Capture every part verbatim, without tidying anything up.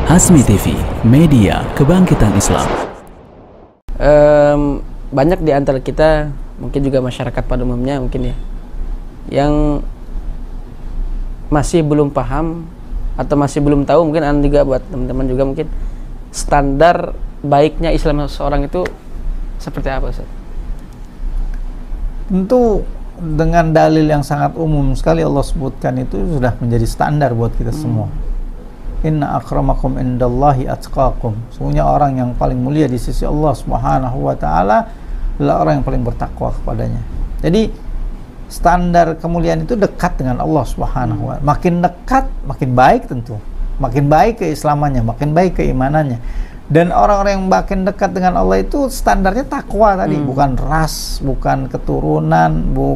Hasmi T V, media kebangkitan Islam. Um, banyak di antara kita, mungkin juga masyarakat pada umumnya mungkin ya, yang masih belum paham atau masih belum tahu, mungkin anda juga, buat teman-teman juga mungkin, standar baiknya Islam seseorang itu seperti apa, Ustaz? Tentu dengan dalil yang sangat umum sekali Allah sebutkan, itu sudah menjadi standar buat kita hmm. semua. Inna akramakum indallahi atqakum. Sesungguhnya orang yang paling mulia di sisi Allah Subhanahu wa taala adalah orang yang paling bertakwa kepadanya. Jadi standar kemuliaan itu dekat dengan Allah Subhanahu wa taala. Makin dekat, makin baik tentu. Makin baik keislamannya, makin baik keimanannya. Dan orang-orang yang makin dekat dengan Allah itu standarnya takwa tadi, hmm. bukan ras, bukan keturunan,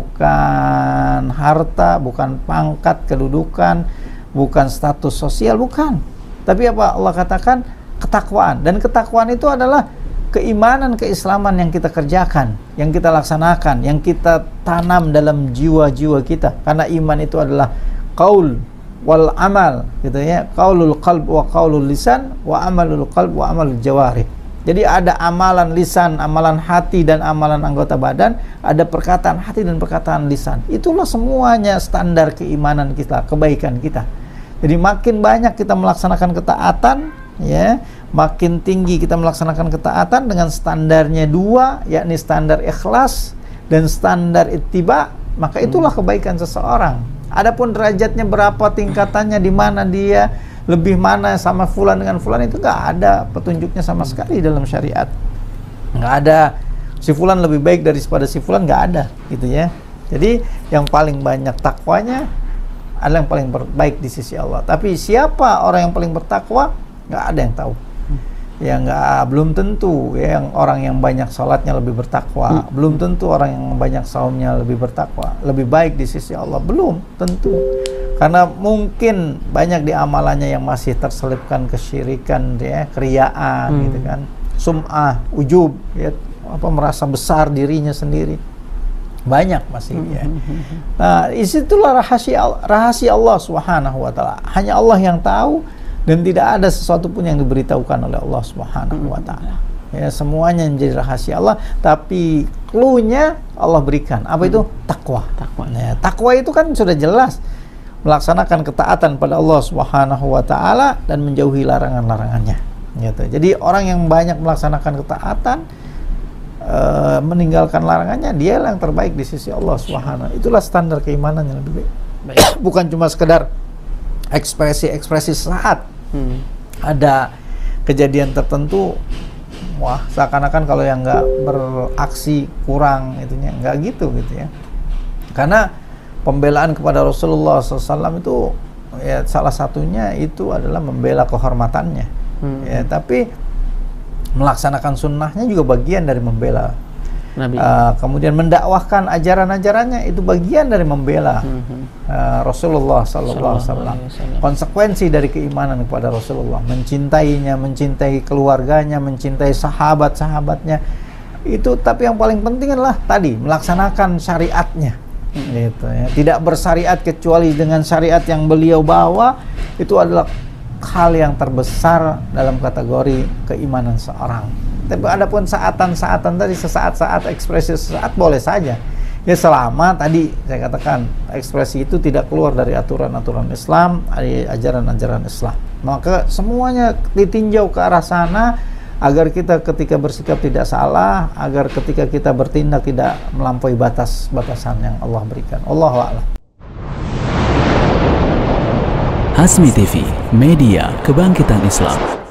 bukan harta, bukan pangkat, kedudukan, bukan status sosial, bukan. Tapi apa Allah katakan? Ketakwaan. Dan ketakwaan itu adalah keimanan, keislaman yang kita kerjakan, yang kita laksanakan, yang kita tanam dalam jiwa-jiwa kita. Karena iman itu adalah qaul wal amal, gitu ya. Qaulul qalb wa qaulul lisan wa amalul qalb wa amalul jawarih. Jadi ada amalan lisan, amalan hati, dan amalan anggota badan, ada perkataan hati dan perkataan lisan. Itulah semuanya standar keimanan kita, kebaikan kita. Jadi makin banyak kita melaksanakan ketaatan, ya, makin tinggi kita melaksanakan ketaatan dengan standarnya dua, yakni standar ikhlas dan standar ittiba, maka itulah kebaikan seseorang. Adapun derajatnya berapa, tingkatannya di mana dia, lebih mana sama fulan dengan fulan, itu nggak ada petunjuknya sama sekali dalam syariat. Nggak ada si fulan lebih baik daripada si fulan, nggak ada, gitu ya. Jadi yang paling banyak takwanya adalah yang paling baik di sisi Allah. Tapi siapa orang yang paling bertakwa, nggak ada yang tahu. Ya nggak, belum tentu ya, yang orang yang banyak salatnya lebih bertakwa, hmm. belum tentu orang yang banyak saumnya lebih bertakwa, lebih baik di sisi Allah, belum tentu. Karena mungkin banyak di amalannya yang masih terselipkan kesyirikan, ya, keriaan, hmm. gitu kan, sum'ah, ujub, ya, apa, merasa besar dirinya sendiri, banyak masih, hmm. ya. Nah, disitulah rahasia rahasia Allah Subhanahu wa taala. Hanya Allah yang tahu, dan tidak ada sesuatu pun yang diberitahukan oleh Allah Subhanahu wa taala. Ya, semuanya menjadi rahasia Allah, tapi clue-nya Allah berikan. Apa itu? Takwa. Takwa. Ya, takwa itu kan sudah jelas, melaksanakan ketaatan pada Allah Subhanahu wa taala dan menjauhi larangan-larangannya. Gitu. Jadi orang yang banyak melaksanakan ketaatan, e, meninggalkan larangannya, dia yang terbaik di sisi Allah Subhanahu. Itulah standar keimanan yang lebih baik. baik. Bukan cuma sekedar ekspresi-ekspresi saat hmm. ada kejadian tertentu, wah, seakan-akan kalau yang nggak beraksi kurang, itunya nggak gitu, gitu ya. Karena pembelaan kepada Rasulullah shallallahu alaihi wasallam itu, ya, salah satunya itu adalah membela kehormatannya, hmm. ya. Tapi melaksanakan sunnahnya juga bagian dari membela Nabi. Uh, kemudian mendakwahkan ajaran-ajarannya itu bagian dari membela hmm. uh, Rasulullah shallallahu alaihi wasallam. Konsekuensi dari keimanan kepada Rasulullah, mencintainya, mencintai keluarganya, mencintai sahabat-sahabatnya itu. Tapi yang paling penting adalah tadi melaksanakan syariatnya. Gitu ya. Tidak bersyariat kecuali dengan syariat yang beliau bawa, itu adalah hal yang terbesar dalam kategori keimanan seorang. Tapi adapun saatan-saatan tadi, sesaat-saat, ekspresi sesaat, boleh saja. Ya, selama tadi saya katakan ekspresi itu tidak keluar dari aturan-aturan Islam, dari ajaran-ajaran Islam. Maka semuanya ditinjau ke arah sana, agar kita ketika bersikap tidak salah, agar ketika kita bertindak tidak melampaui batas-batasan yang Allah berikan. Allahu a'lam. Hasmi T V, media kebangkitan Islam.